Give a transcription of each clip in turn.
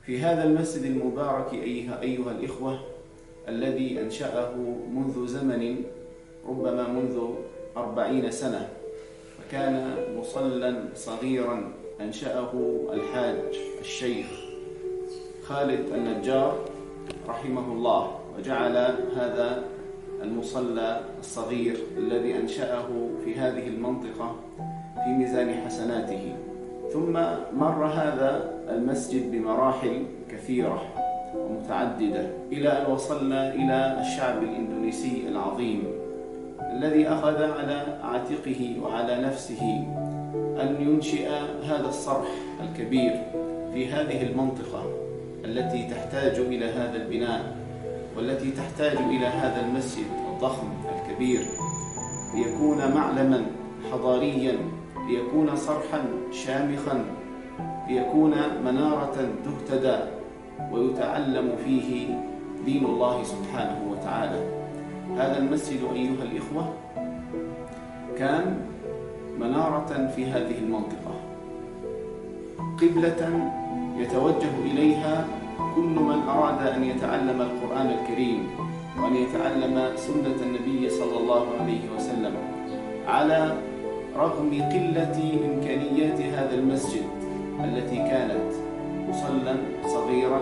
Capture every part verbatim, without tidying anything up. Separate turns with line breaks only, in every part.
في هذا المسجد المبارك أيها, أيها الإخوة الذي أنشأه منذ زمن ربما منذ أربعين سنة، وكان مصلى صغيرا أنشأه الحاج الشيخ خالد النجار رحمه الله، وجعل هذا المصلى الصغير الذي أنشأه في هذه المنطقة في ميزان حسناته. ثم مر هذا المسجد بمراحل كثيرة ومتعددة إلى أن وصلنا إلى الشعب الإندونيسي العظيم الذي أخذ على عاتقه وعلى نفسه أن ينشئ هذا الصرح الكبير في هذه المنطقة التي تحتاج إلى هذا البناء، والتي تحتاج إلى هذا المسجد الضخم الكبير ليكون معلما حضاريا، ليكون صرحا شامخا، ليكون منارة تهتدى ويتعلم فيه دين الله سبحانه وتعالى. هذا المسجد أيها الإخوة كان منارة في هذه المنطقة، قبلة يتوجه إليها كل من أراد أن يتعلم القرآن الكريم وأن يتعلم سنة النبي صلى الله عليه وسلم، على رغم قلة إمكانيات هذا المسجد التي كانت مصلى صغيرا.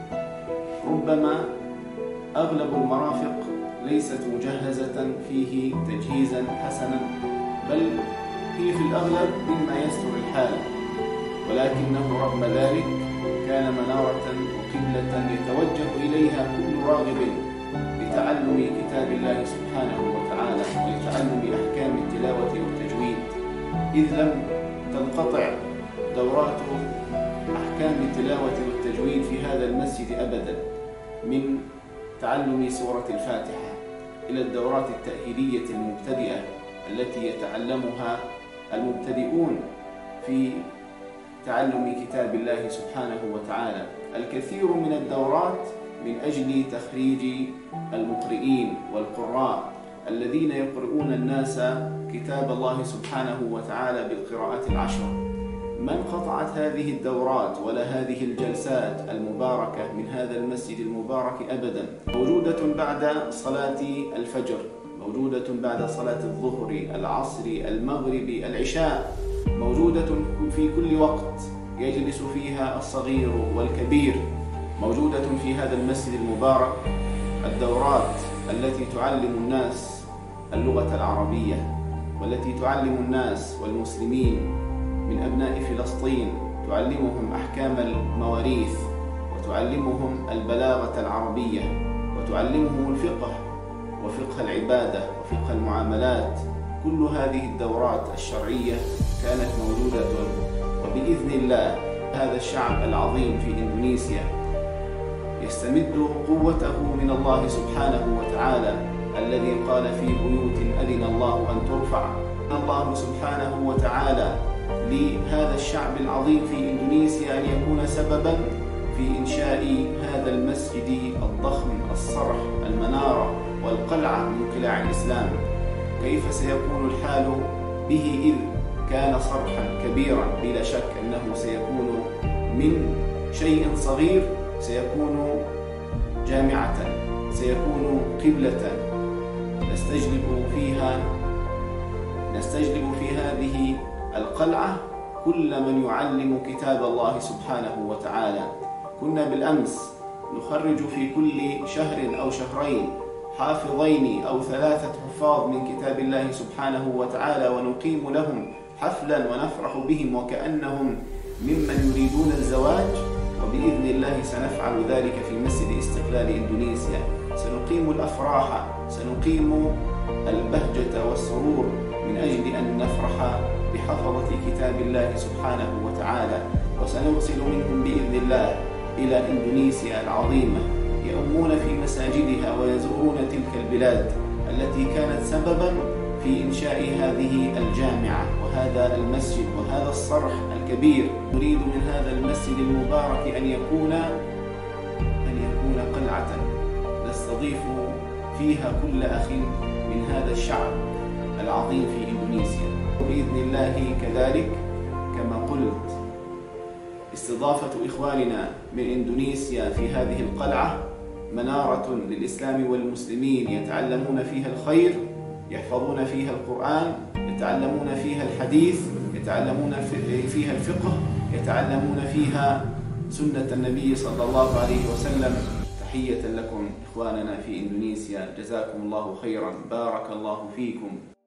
ربما أغلب المرافق ليست مجهزة فيه تجهيزا حسنا، بل هي في الأغلب مما يستر الحال، ولكنه رغم ذلك كان منارة وقبلة يتوجه إليها كل راغب لتعلم كتاب الله سبحانه وتعالى ولتعلم أحكام التلاوة والتجويد، إذ لم تنقطع دورات أحكام التلاوة والتجويد في هذا المسجد أبدا، من تعلم سورة الفاتحة إلى الدورات التأهيلية المبتدئة التي يتعلمها المبتدئون في تعلم كتاب الله سبحانه وتعالى. الكثير من الدورات من أجل تخريج المقرئين والقراء الذين يقرؤون الناس كتاب الله سبحانه وتعالى بالقراءات العشر. من قطعت هذه الدورات ولا هذه الجلسات المباركة من هذا المسجد المبارك أبدا. موجودة بعد صلاة الفجر، موجودة بعد صلاة الظهر، العصر، المغرب، العشاء، موجودة في كل وقت يجلس فيها الصغير والكبير. موجودة في هذا المسجد المبارك الدورات التي تعلم الناس اللغة العربية، والتي تعلم الناس والمسلمين من أبناء فلسطين، تعلمهم أحكام المواريث، وتعلمهم البلاغة العربية، وتعلمهم الفقه وفقه العبادة وفقه المعاملات. كل هذه الدورات الشرعية كانت موجودة، وبإذن الله هذا الشعب العظيم في إندونيسيا يستمد قوته من الله سبحانه وتعالى، الذي قال في بيوت أذن الله أن ترفع. الله سبحانه وتعالى لهذا الشعب العظيم في إندونيسيا أن يكون سببا في إنشاء هذا المسجد الضخم، الصرح، المنارة والقلعة من قلاع الإسلام. كيف سيكون الحال به إذ كان صرحا كبيرا؟ بلا شك أنه سيكون من شيء صغير سيكون جامعة، سيكون قبلة نستجلب فيها نستجلب في هذه القلعة كل من يعلم كتاب الله سبحانه وتعالى. كنا بالأمس نخرج في كل شهر أو شهرين حافظين أو ثلاثة حفاظ من كتاب الله سبحانه وتعالى، ونقيم لهم حفلا ونفرح بهم وكأنهم ممن يريدون الزواج، وبإذن الله سنفعل ذلك في مسجد استقلال إندونيسيا. سنقيم الأفراح، سنقيم البهجة والسرور من أجل أن نفرح بحفظة كتاب الله سبحانه وتعالى، وسنرسل منهم بإذن الله إلى إندونيسيا العظيمة يؤمون في مساجدها ويزورون تلك البلاد التي كانت سببا في إنشاء هذه الجامعة وهذا المسجد وهذا الصرح الكبير. نريد من هذا المسجد المبارك أن يكون أن يكون قلعة نستضيف فيها كل أخ من هذا الشعب العظيم في إندونيسيا. وبإذن الله كذلك كما قلت استضافة إخواننا من إندونيسيا في هذه القلعة منارة للإسلام والمسلمين، يتعلمون فيها الخير، يحفظون فيها القرآن، يتعلمون فيها الحديث، يتعلمون فيها الفقه، يتعلمون فيها سنة النبي صلى الله عليه وسلم. تحية لكم إخواننا في إندونيسيا، جزاكم الله خيرا، بارك الله فيكم.